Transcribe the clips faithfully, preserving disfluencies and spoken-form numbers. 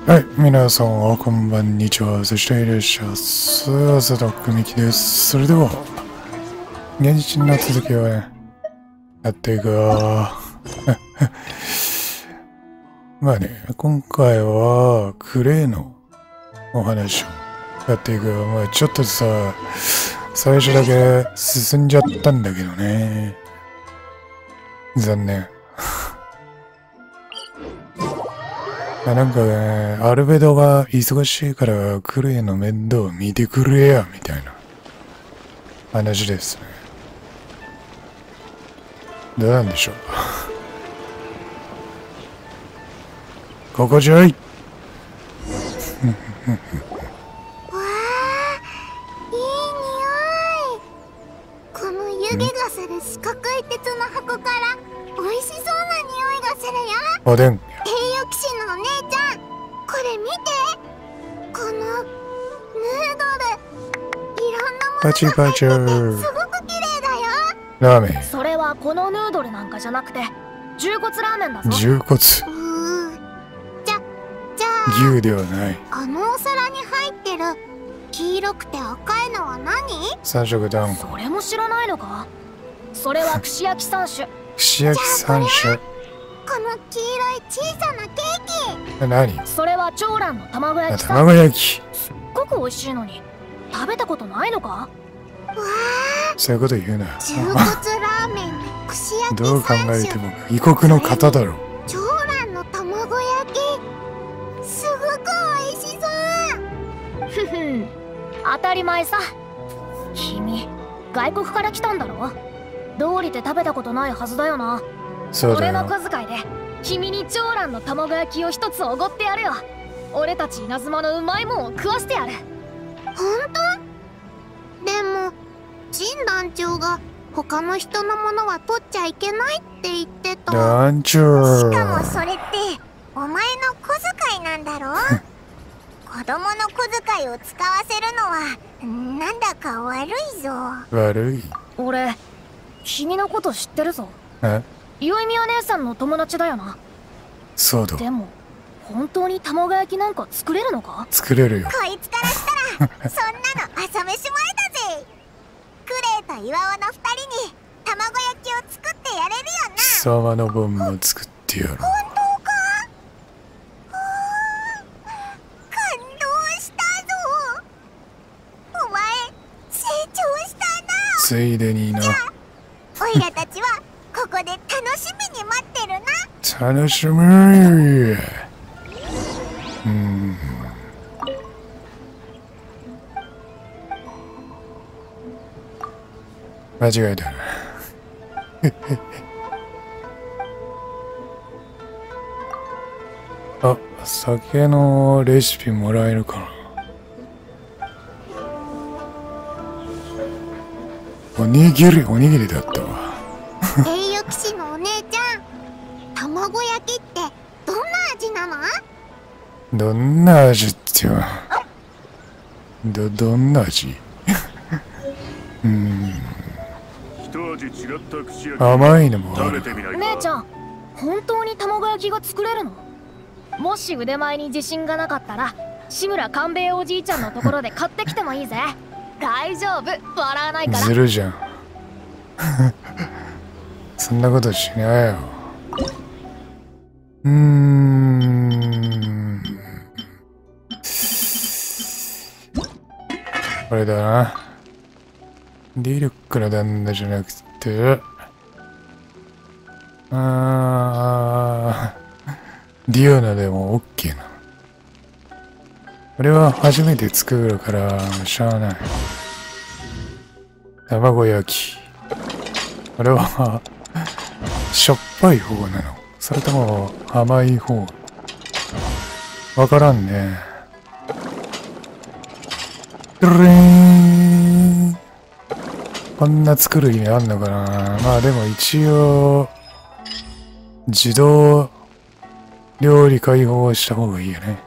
はい、皆さんはこんばんにちは。そしていらっしゃいます。浅田久美樹です。それでは、現実の続きをね、やっていくよ。まあね、今回はクレイのお話をやっていくよ。まあちょっとさ、最初だけ進んじゃったんだけどね。残念。なんかね、アルベドが忙しいからクレイの面倒を見てくれや、みたいな話ですね。どうなんでしょう。ここじゃい。わあ、いい匂い。この湯気がする四角い鉄の箱から美味しそうな匂いがするよ。 おでん。 栄養騎士のお姉ちゃん、これ見て。このヌードル、いろんなものが入っててすごく綺麗だよ。 ラーメン。 それはこのヌードルなんかじゃなくて牛骨ラーメンだぞ。 牛骨。 うーん。じゃ、じゃあ牛ではない。 あのお皿に入ってる黄色くて赤いのは何？ 三色団子。 それも知らないのか。それは串焼き三種。 串焼き三種。 この黄色い小さなケーキ。 何？ それは長蘭の卵焼きさ。 卵焼き。 すっごく美味しいのに食べたことないのか。 わあ、 そういうこと言うな。 牛骨ラーメンの串焼きどう考三種。 えても異国の方だろう。 長蘭の卵焼き、すごく美味しそう。 ふふん、当たり前さ。君外国から来たんだろ。道理で食べたことないはずだよな。 そうだ俺のよ。 小遣いで君に長蘭の卵焼きを一つおごってやるよ。俺たち稲妻のうまいもんを食わしてやる。 本当？でも陳団長が他の人のものは取っちゃいけないって言ってた。 団長。 しかもそれってお前の小遣いなんだろ。子供の小遣いを使わせるのはなんだか悪いぞ。 悪い。 俺君のこと知ってるぞ。 え？ 宵宮姉さんの友達だよな。 そうだ。 でも本当に卵焼きなんか作れるのか。 作れるよ。 こいつからしたらそんなの朝飯前だぜ。クレイと岩尾の二人に卵焼きを作ってやれるよな。 貴様の分も作ってやろう。 本当か？感動したぞ。お前成長したな。 ついでにな。 おいらたちはここで楽しみに待ってるな。 楽しみー。うーん。間違えたな。あ、酒のレシピもらえるかな。おにぎり、おにぎりだったわ。 栄養騎士のお姉ちゃん、卵焼きってどんな味なの？ どんな味っては。ど、どんな味うーん。甘いのもある。 姉ちゃん、本当に卵焼きが作れるの？もし腕前に自信がなかったら志村勘兵衛おじいちゃんのところで買ってきてもいいぜ。大丈夫、笑わないから。 ずるじゃん。そんなことしないよ。うーん。これだな。ディルックの旦那じゃなくて、あー、ディオナでも OK な。俺は初めて作るからしゃあない。卵焼き。これはしょっぱい方なの？それとも甘い方？わからんね。ドゥルーン。こんな作る意味あんのかな。まあでも一応自動料理開放した方がいいよね。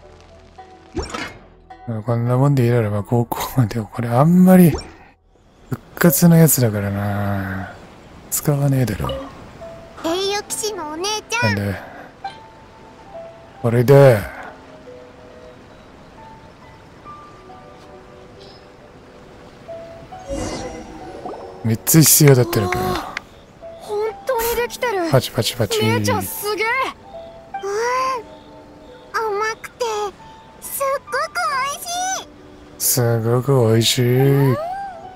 こんなもんでいいだろ。まあ高校でもこれあんまり復活のやつだからな。使わねえだろ。 栄養騎士のお姉ちゃん、 なんでこれでみっつ必要だったのか。 本当にできてる。 パチパチパチ。 姉ちゃんすげえ。 うん、甘くてすっごく美味しい。 すごく美味しい。 うまいな。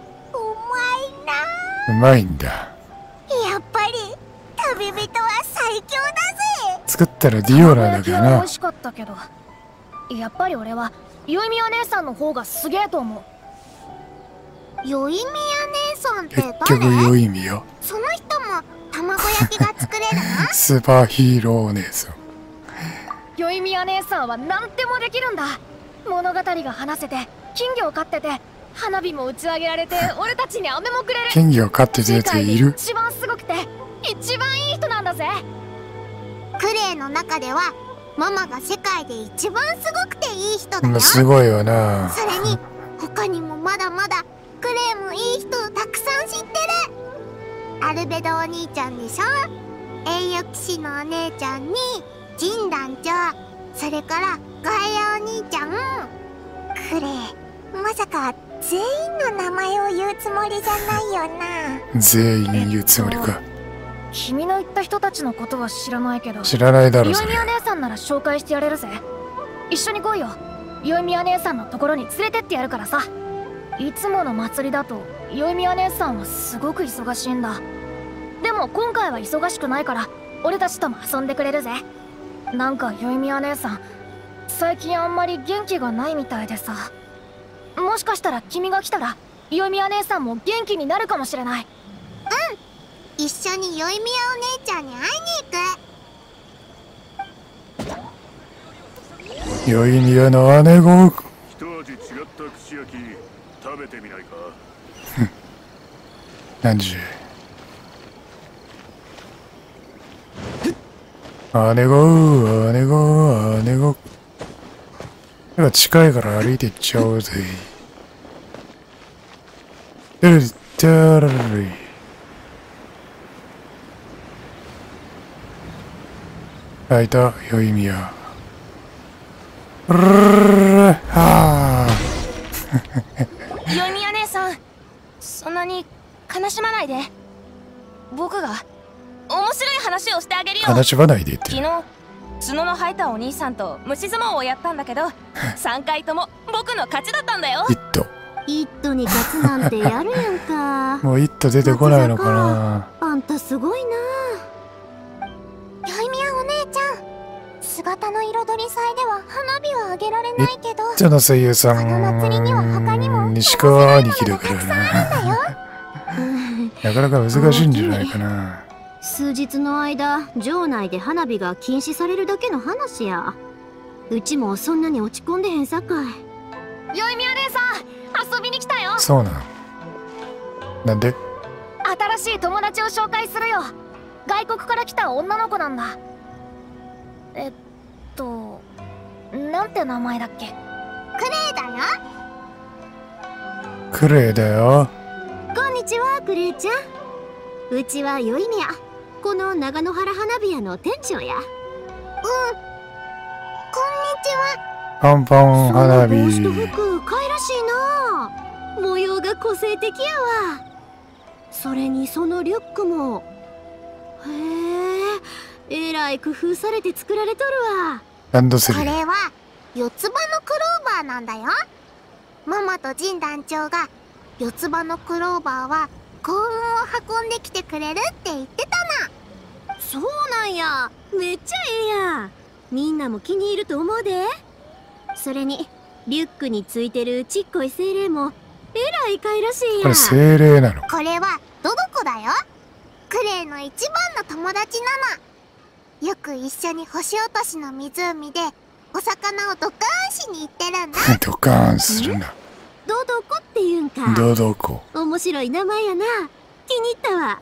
うまいんだ。 やっぱり旅人は最強だぜ。 作ったらディオラだけどなたこ焼きは美味。しかったけど、やっぱり俺はよいみや姉さんの方がすげえと思う。 よいみや姉さんって結局誰？ 良い意味よ。 その人も卵焼きが作れるの？ スーパーヒーローお姉さん。 よいみや姉さんは何でもできるんだ。物語が話せて、金魚を飼ってて、花火も打ち上げられて、俺たちに飴もくれる。 金魚を飼ってたや世界でつがいる。 一番すごくて一番いい人なんだぜ。 クレイの中ではママが世界で一番すごくていい人だよ。 まあすごいわな。 それに他にもまだまだクレイもいい人をたくさん知ってる。アルベドお兄ちゃんでしょ、栄誉騎士のお姉ちゃんにジン団長、それからガイアお兄ちゃん。クレイ、まさか全員の名前を言うつもりじゃないよな。 全員言うつもりか。 君の言った人たちのことは知らないけど、 知らないだろそれよいみ。や姉さんなら紹介してやれるぜ。一緒に来いよ。よいみや姉さんのところに連れてってやるからさ。いつもの祭りだとよいみや姉さんはすごく忙しいんだ。でも今回は忙しくないから俺たちとも遊んでくれるぜ。なんかよいみや姉さん最近あんまり元気がないみたいでさ。もしかしたら君が来たらよいみや姉さんも元気になるかもしれない。 一緒によいみやお姉ちゃんに会いに行く。 よいみやの姉子。 一味違った串焼き食べてみないか。 何時姉子姉子姉子。なんか近いから歩いていっちゃおうぜ。てるてるあ、いた、よいみや。るるはよいみや姉さん、そんなに悲しまないで。僕が面白い話をしてあげるよ。 あ、悲しまないでって。 昨日角の生えたお兄さんと虫相撲をやったんだけどさんかいとも僕の勝ちだったんだよ。 イット。 イットに勝つなんてやるやんか。 もうイット出てこないのかな。 あんたすごいな。よいみやお姉ちゃん、姿の彩り祭では花火はあげられないけど、 イットの声優さこの祭りには他にもん、西川兄貴だからな。 だよ。 なかなか難しいんじゃないかな。 数日の間城内で花火が禁止されるだけの話や。うちもそんなに落ち込んでへんさかい。 よいみや姉さん遊びに来たよ。 そうなの。なんで新しい友達を紹介するよ。外国から来た女の子なんだ。えっとなんて名前だっけ。 クレイだよ。 クレイだよ。 こんにちはクレイちゃん。うちはよいみや、この長野原花火屋の店長や。 うん、こんにちは。 パンパン花その帽子と火。 服かいらしいな。模様が個性的やわ。それにそのリュックも、へえ、えらい工夫されて作られとるわ。 ランドセル。 これは四つ葉のクローバーなんだよ。ママとジン団長が四つ葉のクローバーは幸運を運んできてくれるって言ってたな。 そうなんや。めっちゃええやん。みんなも気に入ると思うで。それにリュックについてるちっこい精霊もえらいかいらしいやん。 これ精霊なの。 これはドドコだよ。クレイの一番の友達なの。よく一緒に星落としの湖でお魚をドカーンしに行ってるんだ。 ドカーンするな。 ドドコって言うんか。 どどこ。 面白い名前やな。気に入ったわ。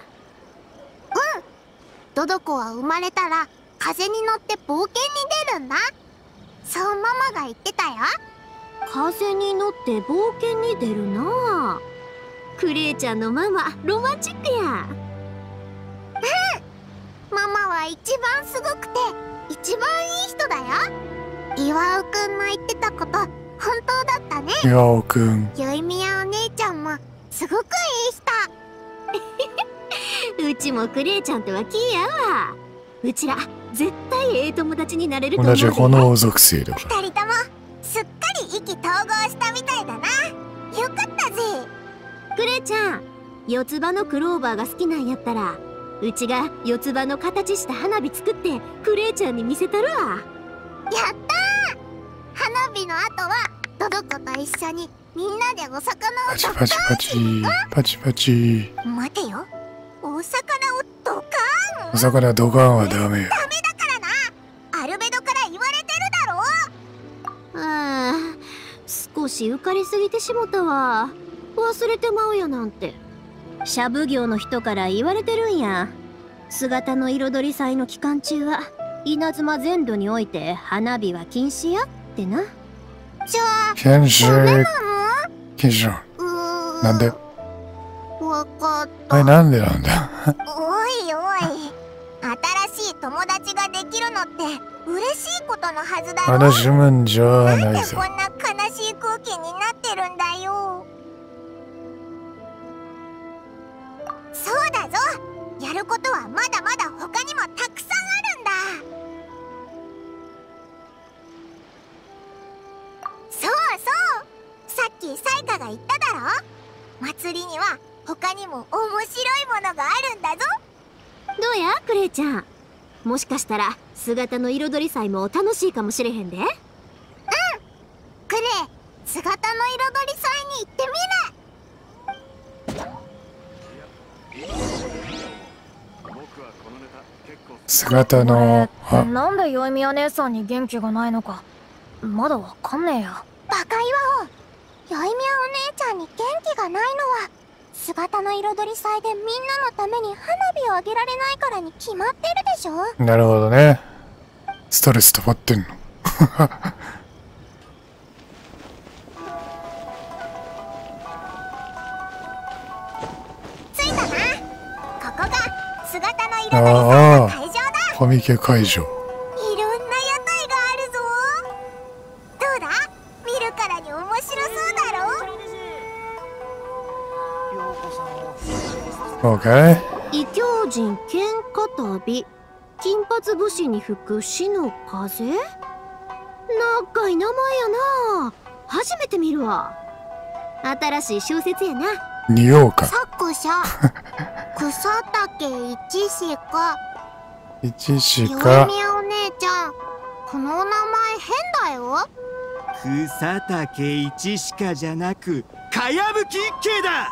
ドドコは生まれたら風に乗って冒険に出るんだ。そうママが言ってたよ。 風に乗って冒険に出るな。クレイちゃんのママロマンチックや。 ママは一番すごくて一番いい人だよ。岩尾くんの言ってたこと本当だったね。 岩尾くん。 よいみやお姉ちゃんもすごくいい人。 うちもクレイちゃんとは気やわ。うちら絶対ええ友達になれると思同うで。 じ炎属性だか二人ともすっかり意気投合したみたいだな。よかったぜ。 クレイちゃん、四つ葉のクローバーが好きなんやったら、うちが四つ葉の形した花火作ってクレイちゃんに見せたるわ。 やったー。花火の後はドドコと一緒にみんなでお魚をパチパチパチパチパチ。 待てよ、お魚をドカーン。 お魚ドカンはダメよ。 ダメだからな。アルベドから言われてるだろ。 ああ、少し浮かれすぎてしもたわ。忘れてまうやなんて。シャブ業の人から言われてるんや。姿の彩り祭の期間中は稲妻全土において花火は禁止やってな。 じゃあ禁止ダメなの？ 禁止なうーん。 なんで？ わかった。 あれなんでなんだ。 おいおい、新しい友達ができるのって嬉しいことのはずだろ。 話むんじゃなんないぞ。 でこんな悲しい空気になってるんだよ。そうだぞ、やることはまだまだ他にもたくさんあるんだ。そうそう、さっきサイカが言っただろ。祭りには他にも面白いものがあるんだぞ。 どうやクレイちゃん、もしかしたら姿の彩り祭も楽しいかもしれへんで。 クレイ、姿の彩り祭に行ってみる。 姿のあなんでヨイミヤ姉さんに元気がないのかまだわかんねえや。 バカ岩尾、よいみやお姉ちゃんに元気がないのは姿の彩り祭でみんなのために花火をあげられないからに決まってるでしょ。 なるほどね。ストレス溜まってんの。 着いたな。ここが姿の彩り祭ああの会場だ。 コミケ会場。 いろんな屋台があるぞ。どうだ、見るからに面白そうだろ。 オーケー。 異教人喧嘩旅、金髪武士に吹く死の風。長い名前やな。初めて見るわ。新しい小説やな。 匂うか。 作者草竹一志か。 一しよいか。 みやお姉ちゃん、この名前変だよ。 草竹一しかじゃなくかやぶき一慶だ。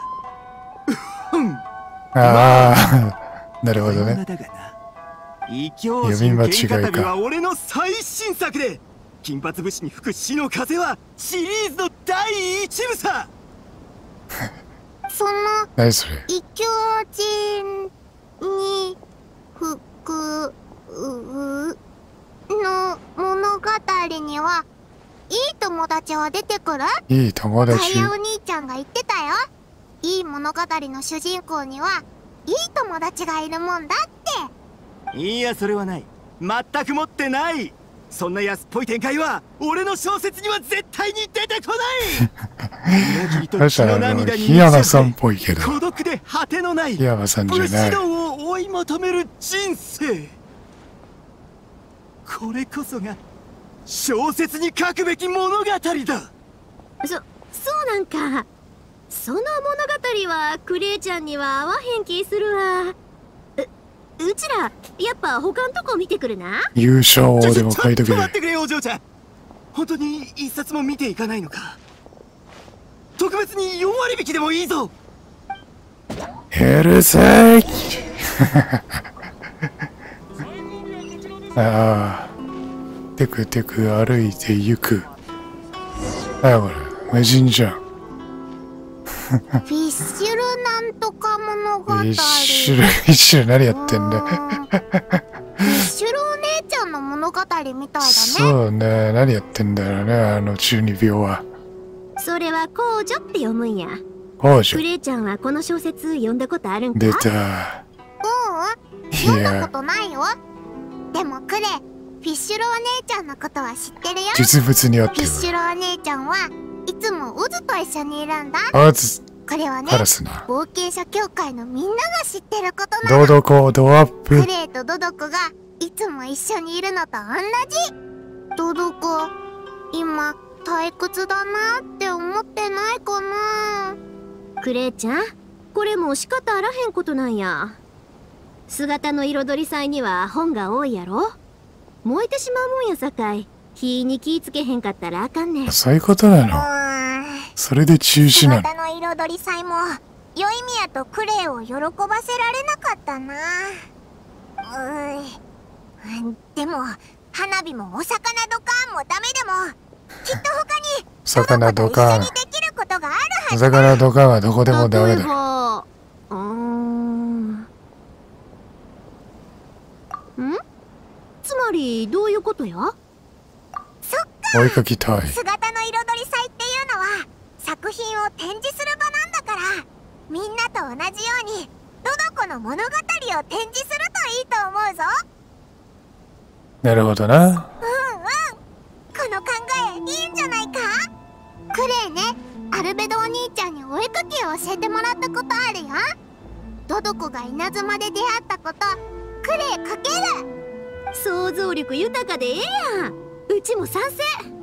ああ、なるほどね。 だがな、異教人喧嘩旅は俺の最新作で、金髪武士に吹く死の風はシリーズの第一部さ。 その何それ。 異教人に吹くうの物語にはいい友達は出てくる？ いい友達。 タイヤお兄ちゃんが言ってたよ。いい物語の主人公にはいい友達がいるもんだって。 いや、それはない。全く持ってない。そんな安っぽい展開は俺の小説には絶対に出てこない。裏切りと血の涙に檜山さんっぽいけど。 孤独で果てのない檜山さんじゃ武ない。 士道を追い求める人生。これこそが小説に書くべき物語だ。 そ、そうなんか。その物語はクレイちゃんには合わへん気するわ。う、うちらやっぱ他んとこ見てくるな。 優勝王でも書いとけ。 ちょっと待ってくれお嬢ちゃん。本当に一冊も見ていかないのか。特別によん割引きでもいいぞ。 ヘルセイああ、テクテク歩いて行く。あやこれ無人じゃん。 フィッシュルなんとか物語。 一種類一種類何やってんだ。 フィッシュルお姉ちゃんの物語みたいだね。 そうね、何やってんだろうね、あの中二病は。 それは公女って読むんや。 公女。 クレイちゃんはこの小説読んだことあるんか？ 出た。 ううん、読んだことないよ。でもクレイ、フィッシュルお姉ちゃんのことは知ってるよ。 実物にあってる。 フィッシュルお姉ちゃんはいつもウズと一緒にいるんだ。 あず、 これはね、 カラスな。 冒険者協会のみんなが知ってることなの。 ドドコ、ドアップ。 クレイとドドコがいつも一緒にいるのと同じ。ドドコ、今退屈だなって思ってないかな。 クレイちゃん、これも仕方あらへんことなんや。姿の彩り祭には本が多いやろ。燃えてしまうもんやさかい、火に気ぃつけへんかったらあかんねん。 そういうことなうの。 ーん。 それで中止なの。 姿の彩り祭もヨイミヤとクレイを喜ばせられなかったな。うーん。でも花火もお魚ドカンもダメでもきっと他に魚ドカン。 一緒にできることがあるはおずだ。 魚ドカンはどこでもダメだ。 例えばうーんんつまりどういうことや？ そっか。 追いかけたい。 姿の彩り祭っていうのは作品を展示する場なんだから、みんなと同じようにドドコの物語を展示するといいと思うぞ。 なるほどな。 うんうん、この考えいいんじゃないか。クレイね、アルベドお兄ちゃんにお絵かきを教えてもらったことあるよ。ドドコが稲妻で出会ったことクレイかける。 想像力豊かでええやん。うちも賛成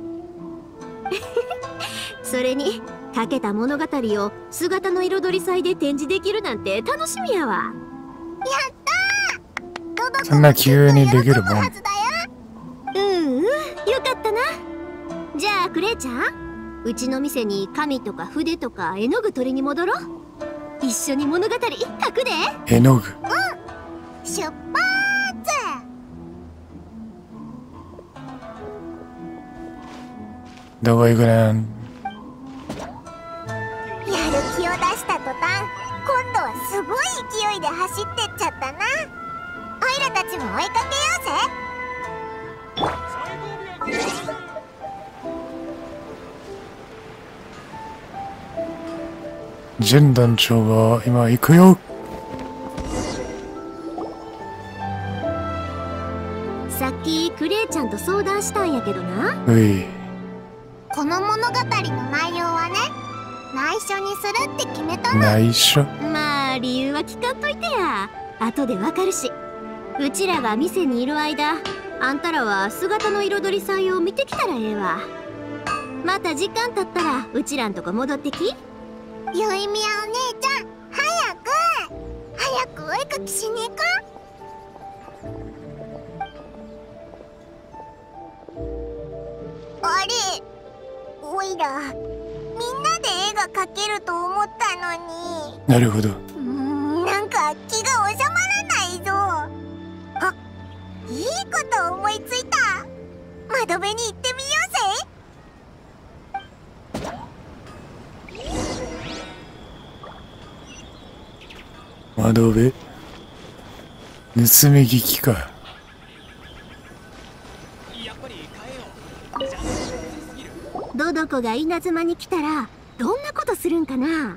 それにかけた物語を姿の彩り祭で展示できるなんて楽しみやわ。 やったー。ドドコそんな急にできるもん。 はずだよ。 うんうん、よかったな。じゃあクレイちゃん、うちの店に紙とか筆とか絵の具取りに戻ろう。一緒に物語書くで。 絵の具。 出発。 どこ行くねん。 やる気を出した途端、今度はすごい勢いで走ってっちゃったな。オイラたちも追いかけようぜ。 ジェン団長が今行くよ。 さっきクレイちゃんと相談したんやけどな。 うい。 この物語の内容はね、内緒にするって決めたの。 内緒。 まあ理由は聞かんといてや。後でわかるし。うちらが店にいる間、あんたらは姿の彩り祭を見てきたらええわ。また時間経ったらうちらんとこ戻ってき。 ゆいみやお姉ちゃん、早く早くお絵かきしに行こう。あれ、おいらみんなで絵が描けると思ったのに。 なるほど。 うーん、なんか気が収まらないぞ。あ、いいこと思いついた。窓辺に行ってみようぜ。 窓辺。盗み聞きか。 ドドコが稲妻に来たらどんなことするんかな。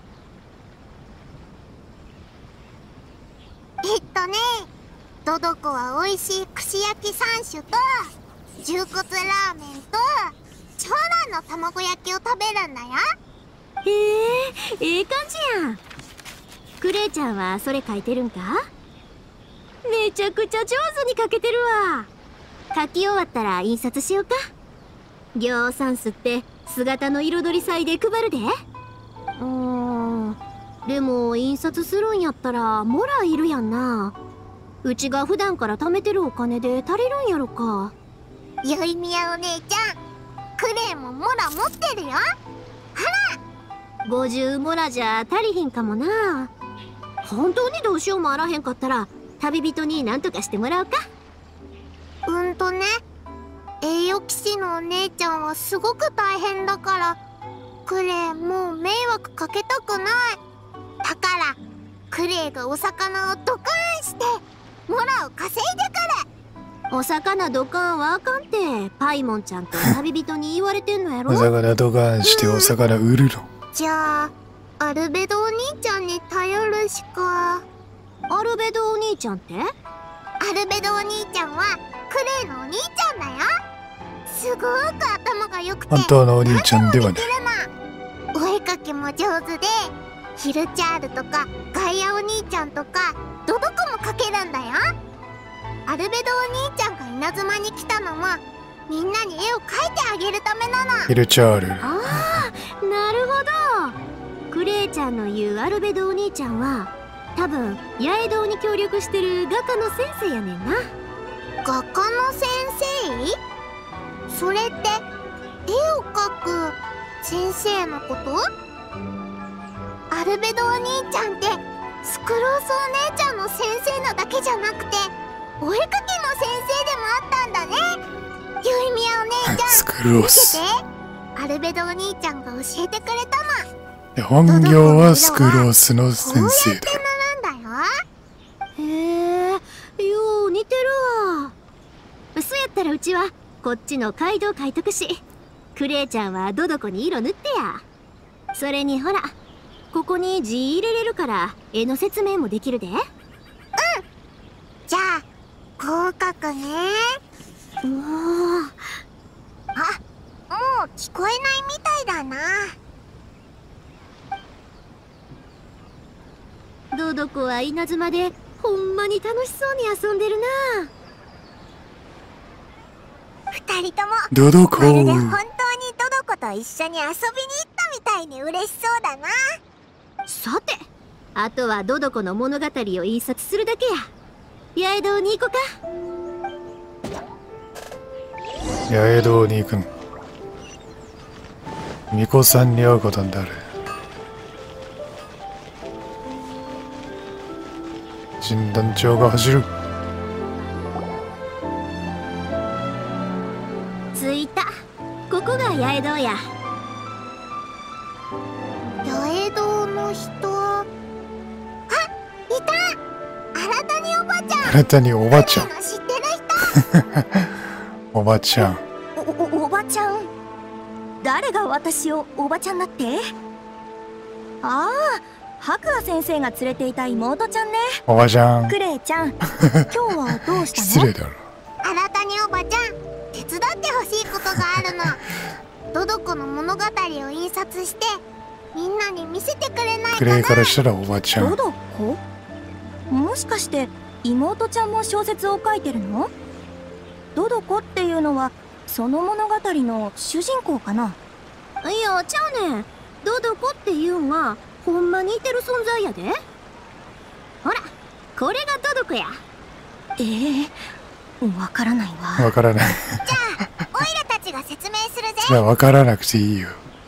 えっとね、ドドコは美味しい串焼きさん種と牛骨ラーメンと長蘭の卵焼きを食べるんだよ。 へえ、ええ感じやん。クレイちゃんはそれ書いてるんか？めちゃくちゃ上手に書けてるわ。書き終わったら印刷しようか。ぎょうさん吸って姿の彩り祭で配るで。うーん、でも印刷するんやったらモラいるやんな。うちが普段から貯めてるお金で足りるんやろか。 ゆいみやお姉ちゃん、クレイもモラ持ってるよ。 ごじゅうモラじゃ足りひんかもな。本当にどうしようもあらへんかったら旅人に何とかしてもらおうか。 うんとね、栄誉騎士のお姉ちゃんはすごく大変だから、クレイもう迷惑かけたくない。だからクレイがお魚をドカーンしてモラを稼いでくる。 お魚ドカンはあかんて、パイモンちゃんと旅人に言われてんのやろ。 お魚ドカーンしてお魚売るの。 じゃあアルベドお兄ちゃんに頼るしか。 アルベドお兄ちゃんって？ アルベドお兄ちゃんはクレイのお兄ちゃんだよ。すごく頭が良くて本当のお兄ちゃんではない。 おお絵かきも上手で、ヒルチャールとかガイアお兄ちゃんとかドドコも描けるんだよ。アルベドお兄ちゃんが稲妻に来たのもみんなに絵を描いてあげるためなの。 ヒルチャール。 ああ、なるほど。クレイちゃんの言うアルベドお兄ちゃんは多分八重堂に協力してる画家の先生やねんな。 画家の先生？それって絵を描く先生のこと？アルベドお兄ちゃんってスクロースお姉ちゃんの先生なだけじゃなくてお絵かきの先生でもあったんだね。ユイミヤお姉ちゃん、 スクロース。 見てて。アルベドお兄ちゃんが教えてくれたの。 本業はスクロースの先生だ。 こうやって習うんだよ。 へえ、よう似てるわ。そうやったらうちはこっちの街道描いとくし、クレイちゃんはドドコに色塗ってや。それにほら、ここに字入れれるから絵の説明もできるで。うん。 じゃあこう描くね。 うわあ、もう聞こえないみたいだな。 ドドコは稲妻でほんまに楽しそうに遊んでるな。 二人ともドドコまるで本当にドドコと一緒に遊びに行ったみたいに嬉しそうだな。 さて、あとはドドコの物語を印刷するだけや。八重堂に行こか。 八重堂に行くの。巫女さんに会うことになる。診断長が走る。 着いた。ここが八重堂や。 八重堂の人。あ、いた。新たにおばちゃん。 新たにおばちゃん。 知ってる人。 おばちゃん。 お、お、おばちゃん。誰が私をおばちゃんだって？ああ、白亜先生が連れていた妹ちゃんね。 おばちゃん。 クレイちゃん、今日はどうしたの？ 失礼だろ。 新たにおばちゃん、手伝ってほしいことがあるの。ドドコの物語を印刷してみんなに見せてくれないかな。 クレイからしたらおばちゃん。 ドドコ？もしかして妹ちゃんも小説を書いてるの？ドドコっていうのはその物語の主人公かな？ いや、ちゃうねん。ドドコっていうんはほんまにいてる存在やで。ほら、これがドドコや。 ええ、わからないわ。 わからない。 じゃあオイラたちが説明するぜ。 じゃあわからなくていいよ。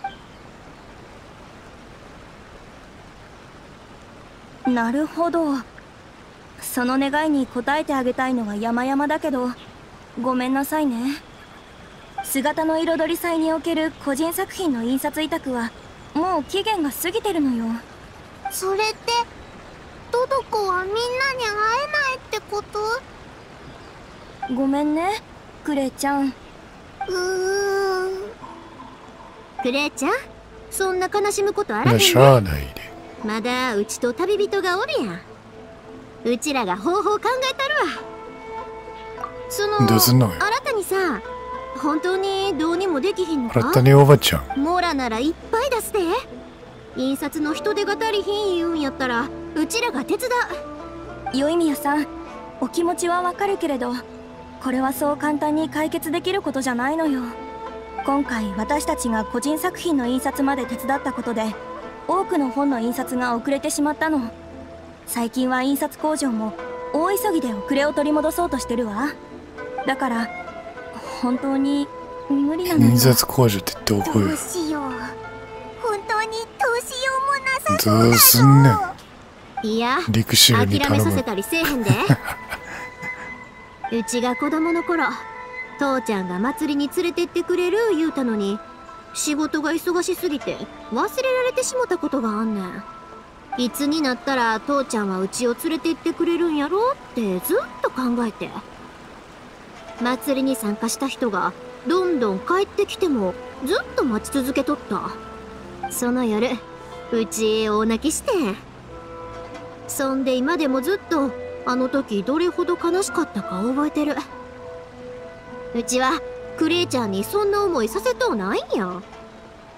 なるほど。その願いに応えてあげたいのは山々だけど、ごめんなさいね。姿の彩り祭における個人作品の印刷委託はもう期限が過ぎてるのよ。 それってドドコはみんなに会えないってこと？ ごめんね、クレイちゃん。 うーん。 クレイちゃん、そんな悲しむことあらへんしで。 ゃあないで。 まだうちと旅人がおるやん。うちらが方法考えたるわ。その、 どうすんのよ。 新たにさ、本当にどうにもできひんのか？ 新たにおばちゃん。 モラならいっぱい出すで。印刷の人手が足りひん言うんやったらうちらが手伝う。よいみやさん、お気持ちはわかるけれど、これはそう簡単に解決できることじゃないのよ。今回私たちが個人作品の印刷まで手伝ったことで多くの本の印刷が遅れてしまったの。最近は印刷工場も大急ぎで遅れを取り戻そうとしてるわ。だから本当に無理なのよ。 印刷工場ってどこよ。 どうしよう。本当にどうしようもなさそうだぞ。 どうすんねん。 いや、 陸士に頼む。 諦めさせたりせえへんで。うちが子供の頃、父ちゃんが祭りに連れてってくれる言うたのに、仕事が忙しすぎて忘れられてしもたことがあんねん。いつになったら父ちゃんはうちを連れてってくれるんやろってずっと考えて。祭りに参加した人がどんどん帰ってきてもずっと待ち続けとった。その夜、うち大泣きしてん。そんで今でもずっとあの時どれほど悲しかったか覚えてる。うちはクレイちゃんにそんな思いさせとうないんや。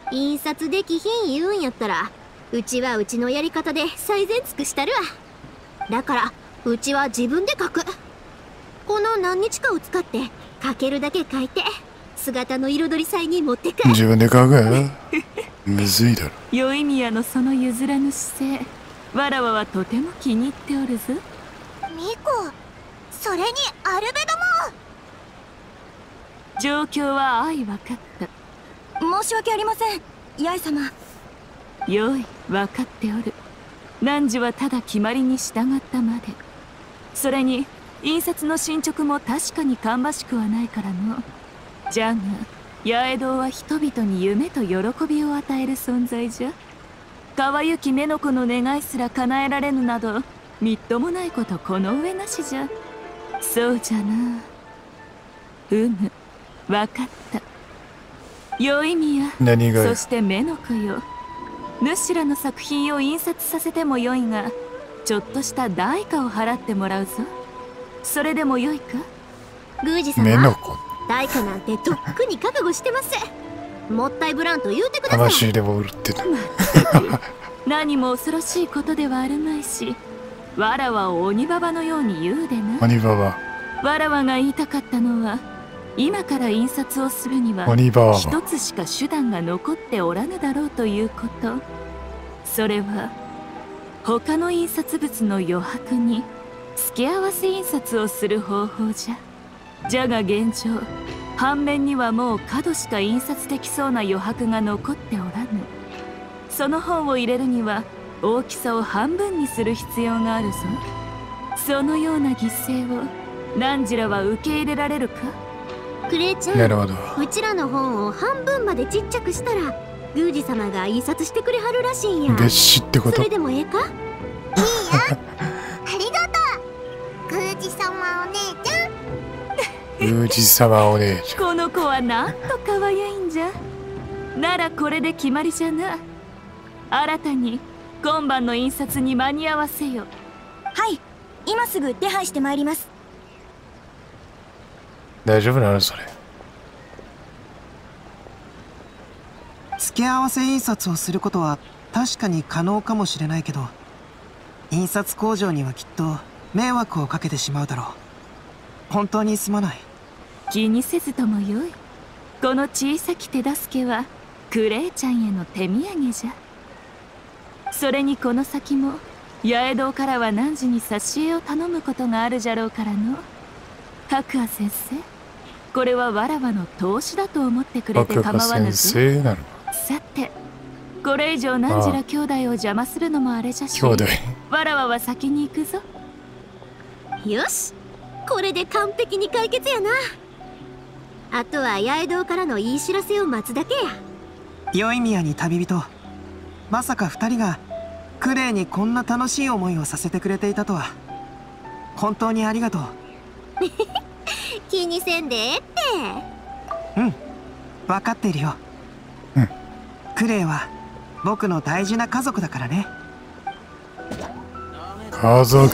印刷できひん言うんやったら、うちはうちのやり方で最善尽くしたるわ。だからうちは自分で書く。この何日かを使って書けるだけ書いて姿の彩り祭に持ってく。 自分で書くむずいだろ。 宵宮のその譲らぬ姿勢、わらわはとても気に入っておるぞ。 ミコ、それにアルベドも。 状況は相分かった。 申し訳ありません、八重様。 よい、分かっておる。汝はただ決まりに従ったまで。それに印刷の進捗も確かに芳しくはないからの。じゃが八重堂は人々に夢と喜びを与える存在じゃ。川行目の子の願いすら叶えられぬなどみっともないことこの上なしじゃ。そうじゃな。うむ、分かった。宵宮、 何がよ。 そして目の子よ。主らの作品を印刷させてもよいが、ちょっとした代価を払ってもらうぞ。それでもよいか。 宮司様、 目の子。 代価なんてとっくに覚悟してます。もったいぶらんと言うてください。 魂でも売ってた。 何も恐ろしいことではあるまいし、わらわを鬼ババのように言うでな。 鬼ババ。 わらわが言いたかったのは、今から印刷をするには鬼ババ。 一つしか手段が残っておらぬだろうということ。それは他の印刷物の余白に付け合わせ印刷をする方法じゃ。じゃが現状、半面にはもう角しか印刷できそうな余白が残っておらぬ。その本を入れるには大きさを半分にする必要があるぞ。そのような犠牲を汝らは受け入れられるか。 クレイちゃん、 なるほど。 うちらの本を半分までちっちゃくしたら宮司様が印刷してくれはるらしいんや。 別紙ってことそれでもええか。 いいよ。ありがとう、宮司様お姉ちゃん。 宮司様お姉ちゃん。 この子はなんと可愛いんじゃ。ならこれで決まりじゃな。新たに今晩の印刷に間に合わせよ。 はい、今すぐ手配してまいります。 大丈夫なのそれ。 付け合わせ印刷をすることは確かに可能かもしれないけど、印刷工場にはきっと迷惑をかけてしまうだろう。本当にすまない。 気にせずともよい。この小さき手助けはクレイちゃんへの手土産じゃ。それにこの先も八重堂からは汝に挿絵を頼むことがあるじゃろうからの。白亜先生、これはわらわの投資だと思ってくれて構わぬぞ。 先生なの。 さて、これ以上汝ら兄弟を邪魔するのもあれじゃし、 兄弟。 わらわは先に行くぞ。 よし、これで完璧に解決やな。あとは八重堂からの言い知らせを待つだけや。 宵宮に旅人、まさか二人がクレイにこんな楽しい思いをさせてくれていたとは。本当にありがとう。 気にせんでええって。 うん、分かっているよ。 うん。 クレイは僕の大事な家族だからね。 家族。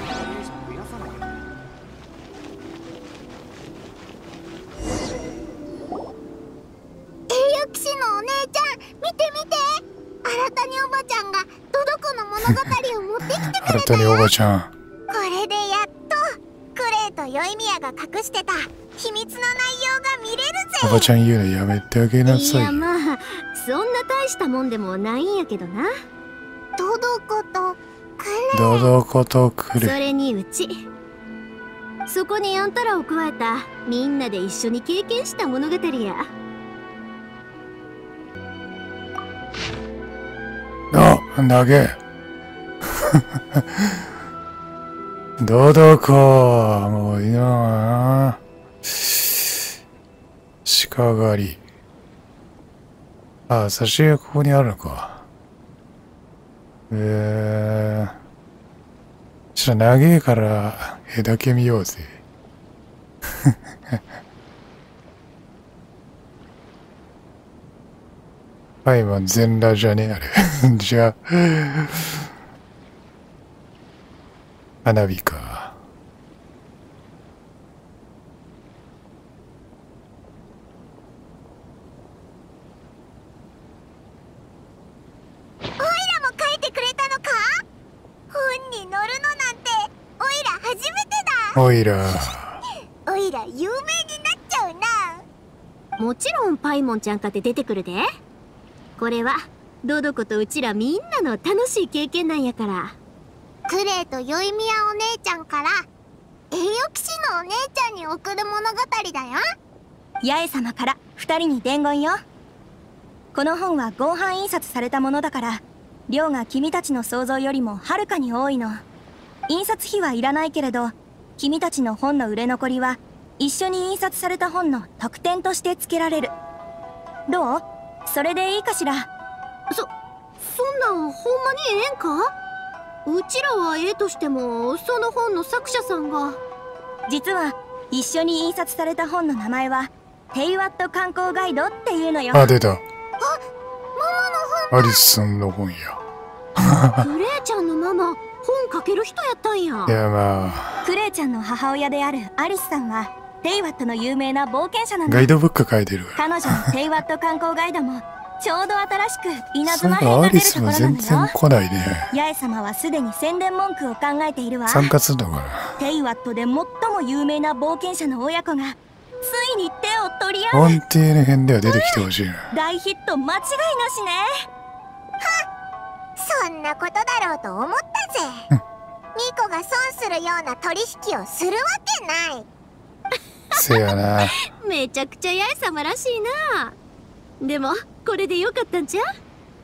栄誉騎士のお姉ちゃん、見て見て。新たにおばちゃんがトドコの物語を持ってきてくれたよ。 新たにおばちゃん。 これでやっとクレイと宵宮が隠してた秘密の内容が見れるぜ。 おばちゃん言うのやめてあげなさい。 いや、まあそんな大したもんでもないんやけどな。 トドコとクレイ。 どどことくれ。 それにうち、そこにあんたらを加えたみんなで一緒に経験した物語や。 あ、投げ。どどこ、もういいな。鹿狩り。あ、挿絵ここにあるのか。えー。ちょっと長えから絵だけ見ようぜ。はい、まあ全裸じゃねえあれ。じゃあ、花火か。 おいらおいら有名になっちゃうな。 もちろんパイモンちゃんかって出てくるで。これはドドコとうちらみんなの楽しい経験なんやから。 クレイとヨイミヤお姉ちゃんから栄誉騎士のお姉ちゃんに送る物語だよ。 八重様から二人に伝言よ。この本は合版印刷されたものだから量が君たちの想像よりもはるかに多いの。印刷費はいらないけれど君たちの本の売れ残りは一緒に印刷された本の特典として付けられる。どう？それでいいかしら。 そ、そんなんほんまにええんか？うちらはええとしてもその本の作者さんが。 実は一緒に印刷された本の名前はテイワット観光ガイドっていうのよ。 あ、出た。 あ、ママの本。 アリスさんの本や。 クレイちゃんのママ、本書ける人やったんや。 いやまあ。 クレイちゃんの母親であるアリスさんはテイワットの有名な冒険者なの。 ガイドブック書いてる。 彼女のテイワット観光ガイドもちょうど新しく稲そう妻編か、アリが出るところなスも全然のよ。 来ないね。 八重様はすでに宣伝文句を考えているわ。 参加するのかな。 テイワットで最も有名な冒険者の親子がついに手を取り合う。 音程の辺では出てきてほしいな。 大ヒット間違いなしね。 そんなことだろうと思ったぜ。ニコが損するような取引をするわけない。 せやな。 めちゃくちゃ八重様らしいな。でもこれでよかったんじゃ。 クレ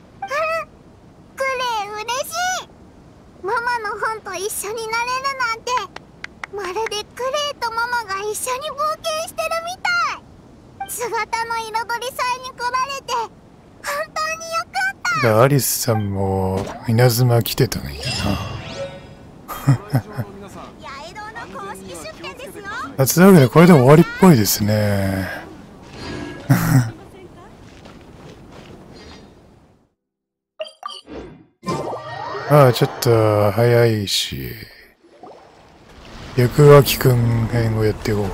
イ嬉しい。ママの本と一緒になれるなんて、まるでクレイとママが一緒に冒険してるみたい。姿の彩り祭に来られて本当によかった。 アリスさんも稲妻来てたんやな。 八重堂の公式出店ですよ。 あ、というわけでこれで終わりっぽいですね。ああ、ちょっと早いし、薬脇くん編をやっていこうか。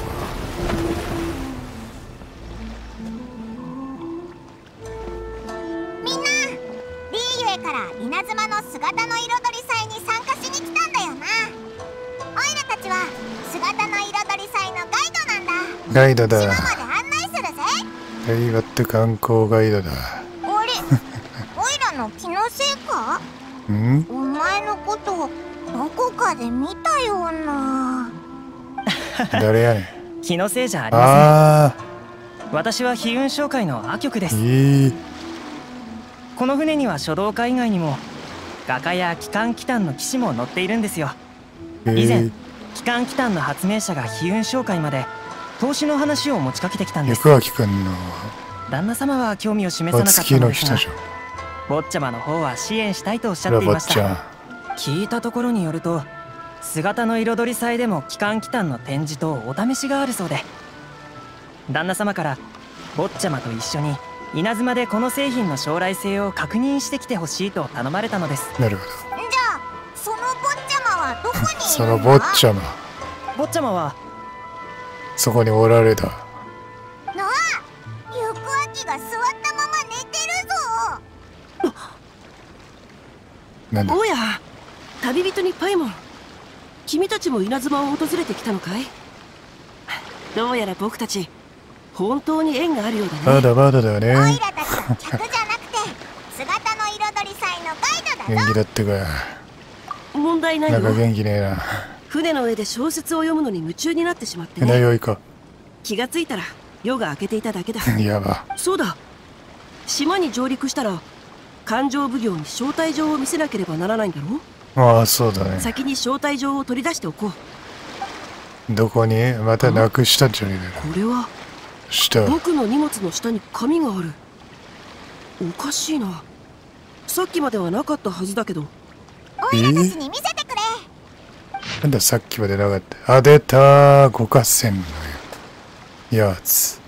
みんな、リーユエから稲妻の姿の彩り祭に参加しに来たんだよな。オイラたちは姿の彩り祭のガイドなんだ。 ガイドだ。 島まで案内するぜ。 テイワット観光ガイドだ。 あれ、オイラの気のせいか？ ん？ お前のことどこかで見たような。 誰やねん。 気のせいじゃありまあせん。私は飛雲商会の阿局です。 えー、 この船には書道家以外にも画家や機関機関の騎士も乗っているんですよ。 えー、 以前機関機関の発明者が飛雲商会まで投資の話を持ちかけてきたんです。 薬脇くんの旦那様は興味を示さおなかった月のですが、 の人じゃん。 坊ちゃまの方は支援したいとおっしゃっラていましボッちゃん。 た。聞いたところによると、姿の彩り祭でも機関機関の展示とお試しがあるそうで、旦那様から坊ちゃまと一緒に稲妻でこの製品の将来性を確認してきてほしいと頼まれたのです。 なるほじゃあその坊ちゃまはどこにいるんど。 だ？ その坊ちゃま、 坊ちゃまはそこにおられた。 なあ、ゆくあきが座ったまま寝てるぞ。 なんだ。 おや、旅人にパイモン、君たちも稲妻を訪れてきたのかい？どうやら僕たち本当に縁があるようだね。 まだまだだよね。 オイラたちは客じゃなくて姿の彩り祭のガイドだぞ。 元気だってか。 問題ないよ。 なんか元気ねえな。 船の上で小説を読むのに夢中になってしまって船ね。 酔いか。 気がついたら夜が明けていただけだ。 やば。 そうだ、島に上陸したら勘定奉行に招待状を見せなければならないんだろう。 ああ、そうだね。 先に招待状を取り出しておこう。 どこにまたなくしたんじゃねえか。 これは下。 僕の荷物の下に紙がある。おかしいな。さっきまではなかったはずだけど。 オイラたちに見せてくれ。 なんださっきまでなかった。あ、出たー。五合戦のやつ。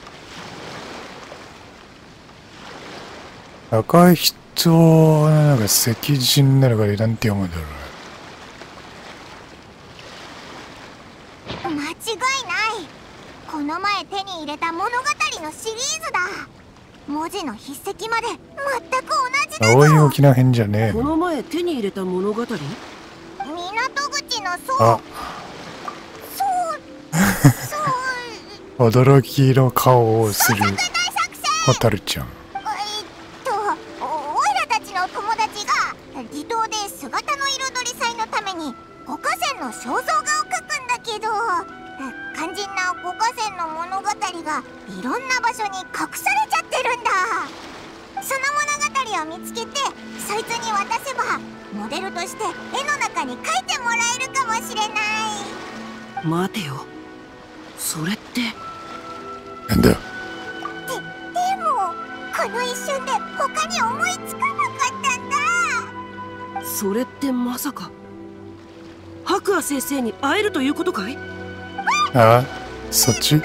赤い人はなんか石人なのかでなんて読むんだろう。 間違いない。この前手に入れた物語のシリーズだ。文字の筆跡まで全く同じだぞ。 青い沖縄編じゃねえこの前手に入れた物語？ 港口のあ、 層。 驚きの顔をするホタルちゃん。 えっとおおいらたちの友達が離島で姿の彩り祭のために五河川の肖像画を描くんだけど、肝心な五河川の物語がいろんな場所に隠されちゃってるんだ。その物語を見つけてそいつに渡せばモデルとして絵の中に描いてもらえるかもしれない。 待てよ、それってなんだ。 で、でもこの一瞬で他に思いつかなかったんだ。 それってまさか白亜先生に会えるということかい？ ああ、そっち。 おお、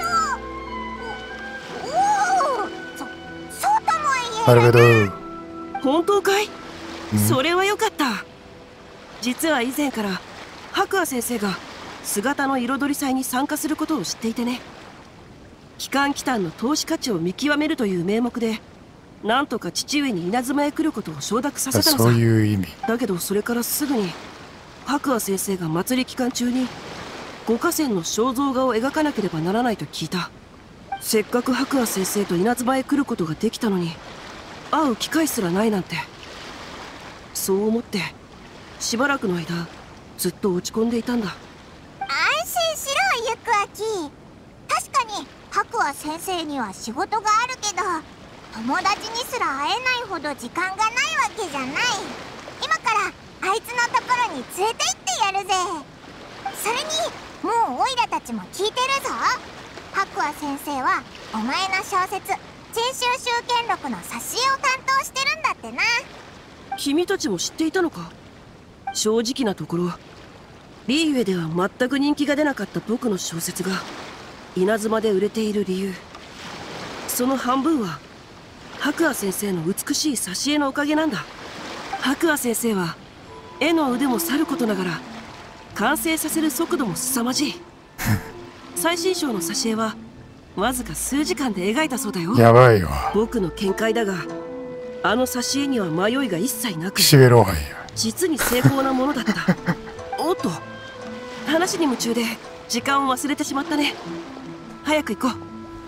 そ、そうとも言えなるほど。 本当かい？ うん、 それはよかった。実は以前から白亜先生が姿の彩り祭に参加することを知っていてね。帰還期間の投資価値を見極めるという名目でなんとか父上に稲妻へ来ることを承諾させたのさ。 そういう意味だけどそれからすぐに白亜先生が祭り期間中に五河川の肖像画を描かなければならないと聞いた。せっかく白亜先生と稲妻へ来ることができたのに会う機会すらないなんて。そう思ってしばらくの間ずっと落ち込んでいたんだ。 安心しろ、ゆくあき。確かに白亜先生には仕事があるけど友達にすら会えないほど時間がないわけじゃない。今からあいつのところに連れて行ってやるぜ。それにもうオイラたちも聞いてるぞ。白亜先生はお前の小説「珍州集権録」の挿絵を担当してるんだってな。 君たちも知っていたのか？正直なところリーユエでは全く人気が出なかった僕の小説が稲妻で売れている理由、その半分は白亜先生の美しい挿絵のおかげなんだ。白亜先生は絵の腕もさることながら完成させる速度も凄まじい。最新章の挿絵はわずか数時間で描いたそうだよ。 やばいわ。 僕の見解だがあの挿絵には迷いが一切なく岸辺露伴や実に精巧なものだった。おっと、話に夢中で時間を忘れてしまったね。早く行こ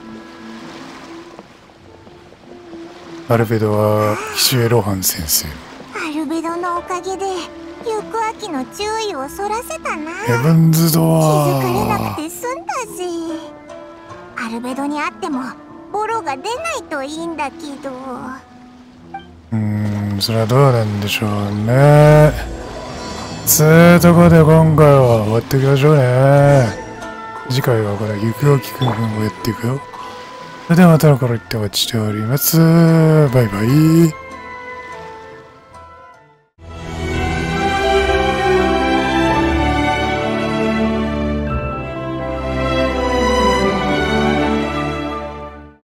う。アルベドは岸辺露伴先生。 アルベドのおかげでゆくあきの注意をそらせたな。 ヘブンズドア気づかれなくて済んだぜ。アルベドに会ってもボロが出ないといいんだけど。 うーん、それはどうなんでしょうね。つうとこで今回は終わっていきましょうね。次回はこれゆくあきくんをやっていくよ。それではまたの頃言ってお待ちしております。バイバイ。